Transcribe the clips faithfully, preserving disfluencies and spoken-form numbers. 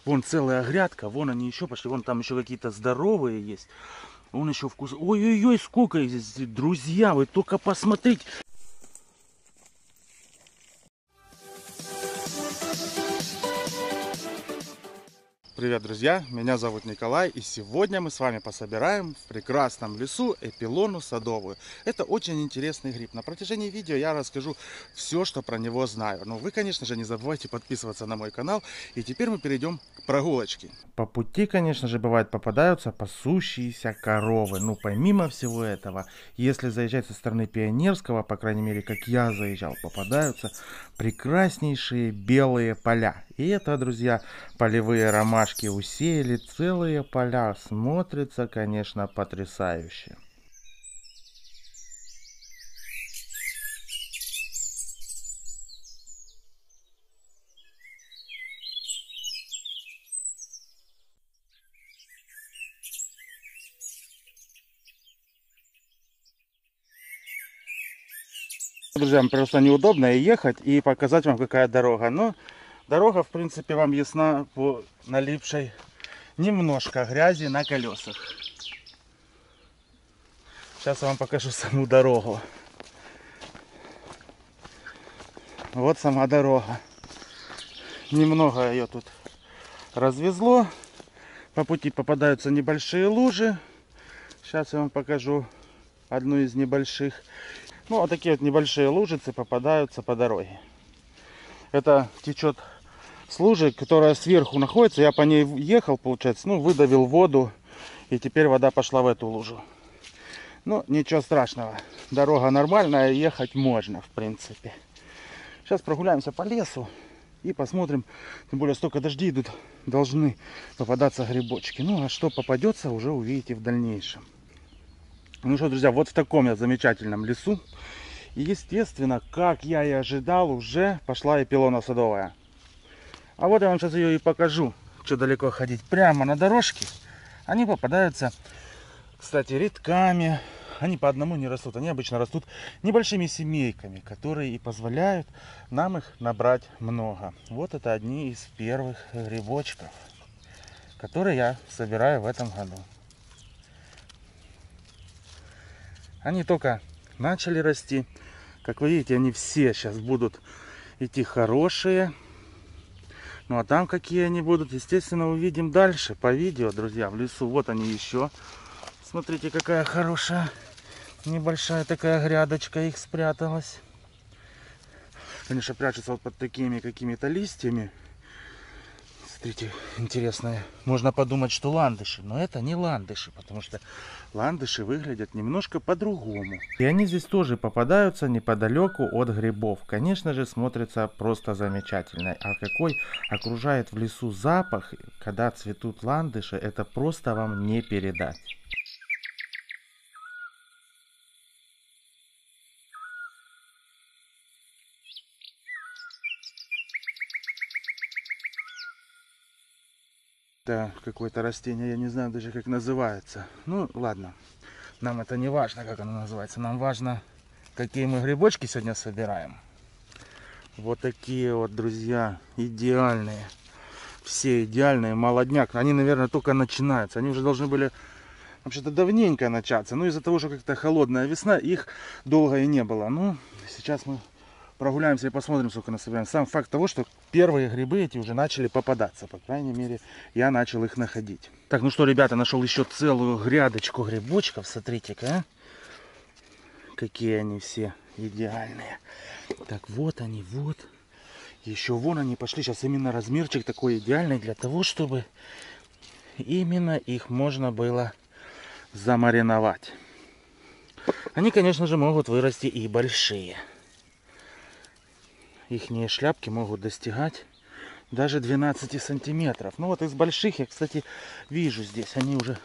Вон целая грядка, вон они еще пошли, вон там еще какие-то здоровые есть. Вон еще вкус. Ой-ой-ой, сколько их здесь, друзья, вы только посмотрите. Привет, друзья! Меня зовут Николай, и сегодня мы с вами пособираем в прекрасном лесу эпилону садовую. Это очень интересный гриб. На протяжении видео я расскажу все, что про него знаю. Но вы, конечно же, не забывайте подписываться на мой канал. И теперь мы перейдем к прогулочке. По пути, конечно же, бывает попадаются пасущиеся коровы. Ну, помимо всего этого, если заезжать со стороны Пионерского, по крайней мере, как я заезжал, попадаются прекраснейшие белые поля. И это, друзья, полевые ромашки усеяли целые поля. Смотрится, конечно, потрясающе. Друзья, просто неудобно и ехать, и показать вам, какая дорога. Но дорога, в принципе, вам ясна по налипшей немножко грязи на колесах. Сейчас я вам покажу саму дорогу. Вот сама дорога. Немного ее тут развезло. По пути попадаются небольшие лужи. Сейчас я вам покажу одну из небольших. Ну, вот такие вот небольшие лужицы попадаются по дороге. Это течет с лужи, которая сверху находится. Я по ней ехал, получается, ну, выдавил воду. И теперь вода пошла в эту лужу. Ну, ничего страшного. Дорога нормальная, ехать можно, в принципе. Сейчас прогуляемся по лесу и посмотрим. Тем более, столько дождей идут, должны попадаться грибочки. Ну, а что попадется, уже увидите в дальнейшем. Ну что, друзья, вот в таком я замечательном лесу. И, естественно, как я и ожидал, уже пошла эпилона садовая. А вот я вам сейчас ее и покажу. Что далеко ходить. Прямо на дорожке они попадаются, кстати, редками. Они по одному не растут. Они обычно растут небольшими семейками, которые и позволяют нам их набрать много. Вот это одни из первых грибочков, которые я собираю в этом году. Они только начали расти. Как вы видите, они все сейчас будут идти хорошие. Ну а там какие они будут, естественно, увидим дальше по видео, друзья, в лесу. Вот они еще. Смотрите, какая хорошая, небольшая такая грядочка их спряталась. Конечно, прячется вот под такими какими-то листьями. Смотрите, интересное. Можно подумать, что ландыши, но это не ландыши, потому что ландыши выглядят немножко по-другому. И они здесь тоже попадаются неподалеку от грибов. Конечно же, смотрится просто замечательно. А какой окружает в лесу запах, когда цветут ландыши, это просто вам не передать. Это какое-то растение, я не знаю даже как называется. Ну ладно, нам это не важно, как оно называется. Нам важно, какие мы грибочки сегодня собираем. Вот такие вот, друзья, идеальные. Все идеальные, молодняк. Они, наверное, только начинаются. Они уже должны были вообще-то давненько начаться. Но из-за того, что как-то холодная весна, их долго и не было. Ну, сейчас мы прогуляемся и посмотрим, сколько насобираем. Сам факт того, что первые грибы эти уже начали попадаться. По крайней мере, я начал их находить. Так, ну что, ребята, нашел еще целую грядочку грибочков. Смотрите-ка, а? Какие они все идеальные. Так, вот они, вот. Еще вон они пошли. Сейчас именно размерчик такой идеальный для того, чтобы именно их можно было замариновать. Они, конечно же, могут вырасти и большие. Ихние шляпки могут достигать даже двенадцати сантиметров. Ну вот из больших я, кстати, вижу здесь. Они уже...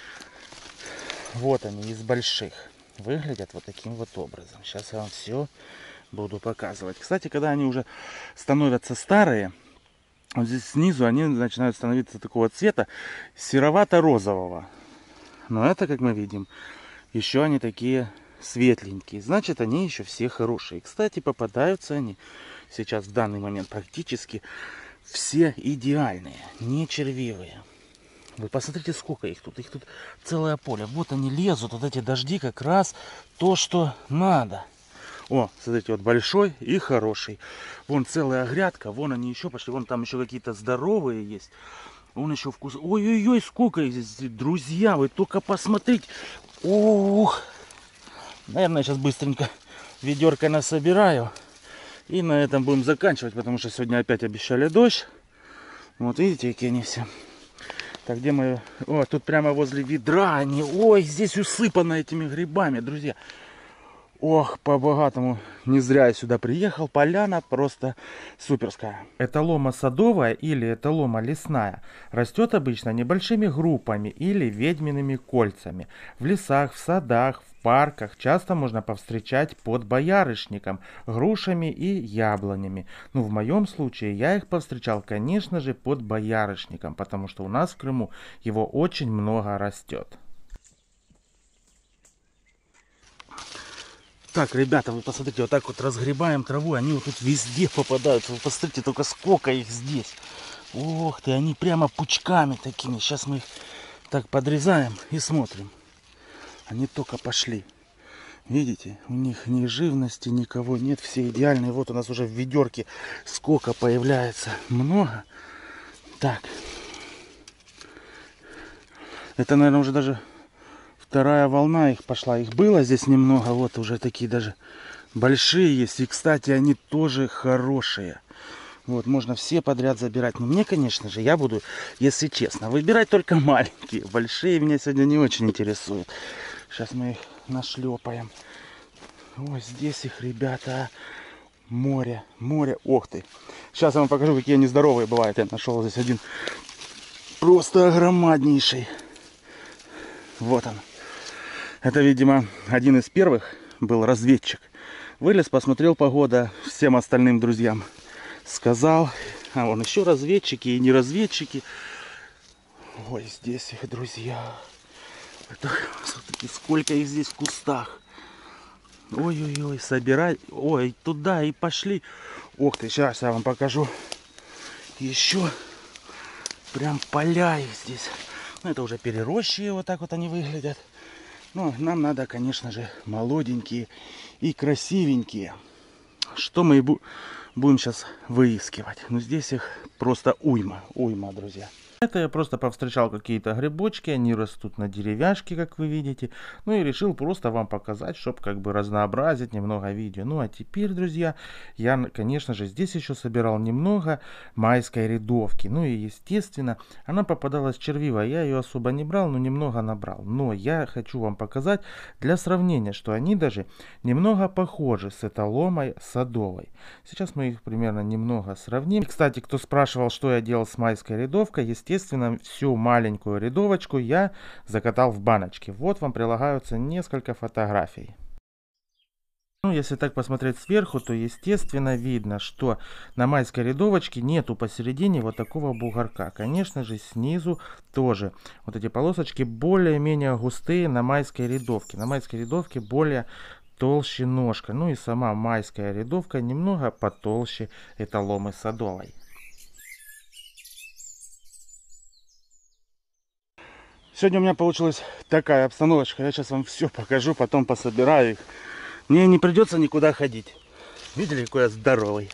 Вот они, из больших. Выглядят вот таким вот образом. Сейчас я вам все буду показывать. Кстати, когда они уже становятся старые, вот здесь снизу они начинают становиться такого цвета серовато-розового. Но это, как мы видим, еще они такие светленькие. Значит, они еще все хорошие. Кстати, попадаются они сейчас в данный момент практически все идеальные, не червивые. Вы посмотрите, сколько их тут. Их тут целое поле. Вот они лезут, вот эти дожди как раз то, что надо. О, смотрите, вот большой и хороший. Вон целая грядка, вон они еще пошли. Вон там еще какие-то здоровые есть. Вон еще вкус. Ой-ой-ой, сколько их здесь, друзья, вы только посмотрите. Ух. Наверное, сейчас быстренько ведерко насобираю. И на этом будем заканчивать, потому что сегодня опять обещали дождь. Вот видите, какие они все. Так, где мы? О, тут прямо возле ведра они. Ой, здесь усыпано этими грибами, друзья. Ох, по-богатому. Не зря я сюда приехал. Поляна просто суперская. Эталома садовая или эталома лесная растет обычно небольшими группами или ведьмиными кольцами. В лесах, в садах, в парках часто можно повстречать под боярышником, грушами и яблонями. Ну, в моем случае я их повстречал, конечно же, под боярышником, потому что у нас в Крыму его очень много растет. Так, ребята, вы посмотрите, вот так вот разгребаем траву, они вот тут везде попадают. Вы посмотрите, только сколько их здесь. Ох ты, они прямо пучками такими. Сейчас мы их так подрезаем и смотрим. Они только пошли. Видите, у них ни живности, никого нет, все идеальные. Вот у нас уже в ведерке сколько появляется. Много. Так. Это, наверное, уже даже вторая волна их пошла. Их было здесь немного. Вот уже такие даже большие есть. И, кстати, они тоже хорошие. Вот, можно все подряд забирать. Но мне, конечно же, я буду, если честно, выбирать только маленькие. Большие меня сегодня не очень интересуют. Сейчас мы их нашлепаем. Ой, здесь их, ребята, море, море. Ох ты. Сейчас я вам покажу, какие они здоровые бывают. Я нашел здесь один просто огромнейший. Вот он. Это, видимо, один из первых был разведчик. Вылез, посмотрел погода, всем остальным друзьям сказал. А вон еще разведчики и не разведчики. Ой, здесь их, друзья. Это, смотрите, сколько их здесь в кустах. Ой-ой-ой, собирай. Ой, туда и пошли. Ох ты, сейчас я вам покажу. Еще прям поля их здесь. Ну, это уже переросшие, вот так вот они выглядят. Но нам надо, конечно же, молоденькие и красивенькие. Что мы и бу будем сейчас выискивать. Ну, здесь их просто уйма, уйма, друзья. Это я просто повстречал какие-то грибочки, они растут на деревяшке, как вы видите. Ну и решил просто вам показать, чтобы как бы разнообразить немного видео. Ну а теперь, друзья, я, конечно же, здесь еще собирал немного майской рядовки. Ну и, естественно, она попадалась червивая. Я ее особо не брал, но немного набрал. Но я хочу вам показать для сравнения, что они даже немного похожи с эталомой садовой. Сейчас мы их примерно немного сравним. И, кстати, кто спрашивал, что я делал с майской рядовкой, естественно, Естественно, всю маленькую рядовочку я закатал в баночки. Вот вам прилагаются несколько фотографий. Ну, если так посмотреть сверху, то естественно видно, что на майской рядовочке нету посередине вот такого бугорка. Конечно же, снизу тоже вот эти полосочки более-менее густые на майской рядовке. На майской рядовке более толще ножка. Ну и сама майская рядовка немного потолще эталомы садовой. Сегодня у меня получилась такая обстановочка. Я сейчас вам все покажу, потом пособираю их. Мне не придется никуда ходить. Видели, какой я здоровый?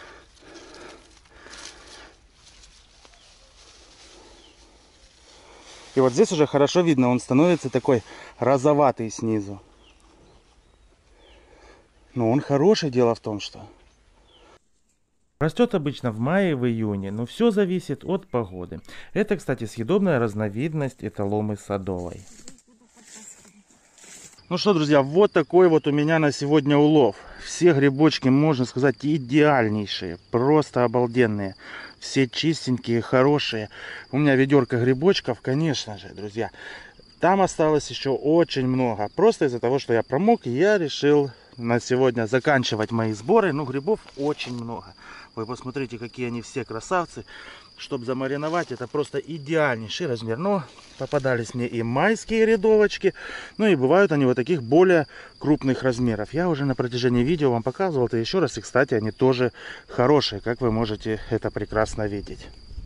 И вот здесь уже хорошо видно, он становится такой розоватый снизу. Но он хороший, дело в том, что... Растет обычно в мае и в июне, но все зависит от погоды. Это, кстати, съедобная разновидность эталомы садовой. Ну что, друзья, вот такой вот у меня на сегодня улов. Все грибочки, можно сказать, идеальнейшие, просто обалденные. Все чистенькие, хорошие. У меня ведерко грибочков, конечно же, друзья. Там осталось еще очень много. Просто из-за того, что я промок, я решил на сегодня заканчивать мои сборы. Ну, грибов очень много. Вы посмотрите, какие они все красавцы. чтобы замариновать, это просто идеальнейший размер. Но попадались мне и майские рядовочки, ну и бывают они вот таких более крупных размеров. Я уже на протяжении видео вам показывал это еще раз, и, кстати, они тоже хорошие, как вы можете это прекрасно видеть.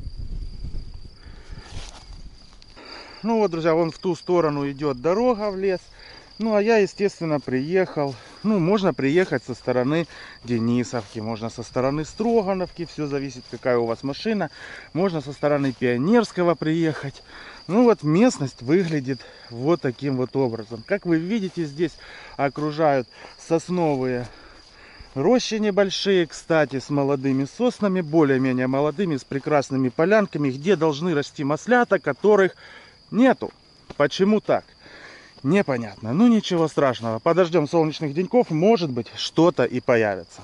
Ну вот, друзья, вон в ту сторону идет дорога в лес. Ну, а я, естественно, приехал. Ну, можно приехать со стороны Денисовки, можно со стороны Строгановки. Все зависит, какая у вас машина. Можно со стороны Пионерского приехать. Ну, вот местность выглядит вот таким вот образом. Как вы видите, здесь окружают сосновые рощи небольшие, кстати, с молодыми соснами, более-менее молодыми, с прекрасными полянками, где должны расти маслята, которых нету. Почему так? Непонятно. Ну ничего страшного. Подождем солнечных деньков, может быть, что-то и появится.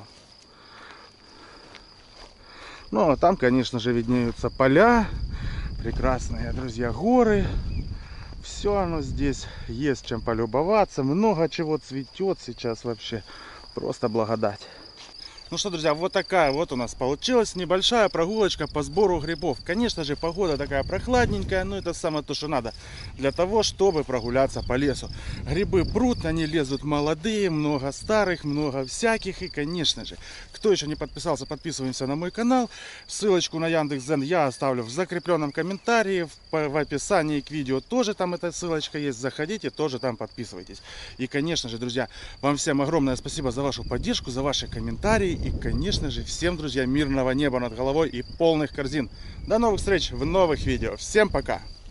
Ну а там, конечно же, виднеются поля. Прекрасные, друзья, горы. Все оно здесь есть чем полюбоваться. Много чего цветет сейчас вообще. Просто благодать. Ну что, друзья, вот такая вот у нас получилась небольшая прогулочка по сбору грибов. Конечно же, погода такая прохладненькая, но это самое то, что надо для того, чтобы прогуляться по лесу. Грибы прут, они лезут молодые, много старых, много всяких. И, конечно же, кто еще не подписался, подписываемся на мой канал. Ссылочку на Яндекс.Дзен я оставлю в закрепленном комментарии. В, в описании к видео тоже там эта ссылочка есть. Заходите, тоже там подписывайтесь. И, конечно же, друзья, вам всем огромное спасибо за вашу поддержку, за ваши комментарии. И, конечно же, всем, друзья, мирного неба над головой и полных корзин. До новых встреч в новых видео. Всем пока!